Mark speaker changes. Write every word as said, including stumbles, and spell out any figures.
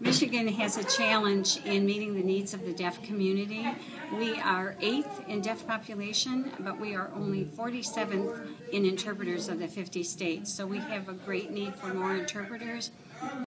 Speaker 1: Michigan has a challenge in meeting the needs of the deaf community. We are eighth in deaf population, but we are only forty-seventh in interpreters of the fifty states. So we have a great need for more interpreters.